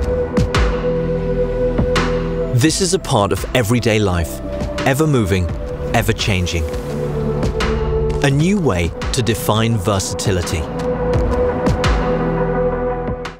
This is a part of everyday life, ever moving, ever changing. A new way to define versatility.